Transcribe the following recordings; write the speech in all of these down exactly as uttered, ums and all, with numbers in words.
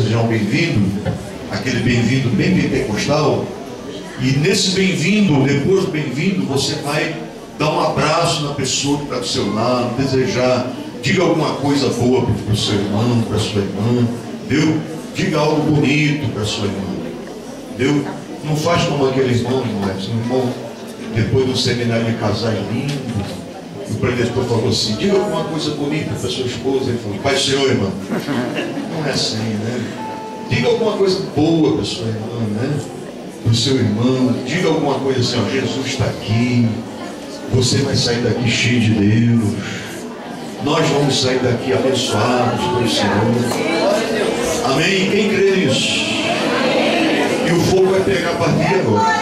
desejar um bem-vindo, aquele bem-vindo bem pentecostal. E nesse bem-vindo, depois do bem-vindo, você vai dar um abraço na pessoa que está do seu lado, desejar, diga alguma coisa boa para o seu irmão, para a sua irmã, entendeu? Diga algo bonito para a sua irmã, entendeu? Não faz como aquele irmão, irmão, um irmão, depois do seminário de casar lindo, o preletor falou assim, diga alguma coisa bonita para a sua esposa. Ele falou, Pai Senhor, irmão. Não é assim, né? Diga alguma coisa boa para a sua irmã, né? Para o seu irmão, diga alguma coisa assim, ó, Jesus está aqui, você vai sair daqui cheio de Deus, nós vamos sair daqui abençoados pelo Senhor. Amém? Quem crê nisso? E o fogo vai pegar a partir de agora.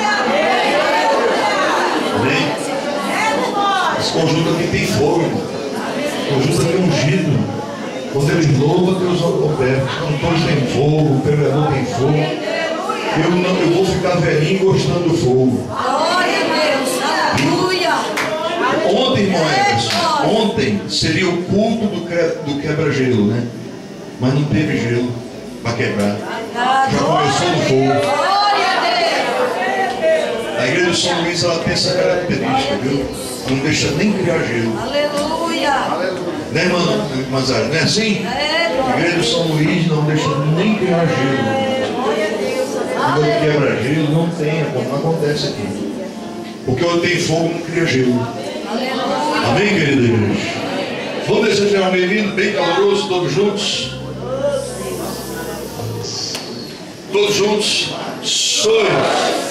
Amém? Esse conjunto aqui tem fogo, irmão. Esse conjunto aqui é ungido. Quando eles louvam, Deus opera. Os cantores têm fogo, o pregador tem fogo. Eu, não, eu vou ficar velhinho gostando do fogo. Glória a Deus, aleluia. Ontem, irmão Everson, ontem seria o culto do, do quebra-gelo, né? Mas não teve gelo para quebrar. Já começou no fogo. A igreja de São Luís, ela tem essa característica, viu? Não deixa nem criar gelo. Aleluia. Né, irmão Mazara? Não é assim? A igreja de São Luís não deixa nem criar gelo. Quando quebra-gelo, não tem, não acontece aqui. Porque onde tem fogo, não cria gelo. Amém, querida igreja? Vamos desejar um bem-vindo, bem caloroso, todos juntos. Todos juntos. Sonhos.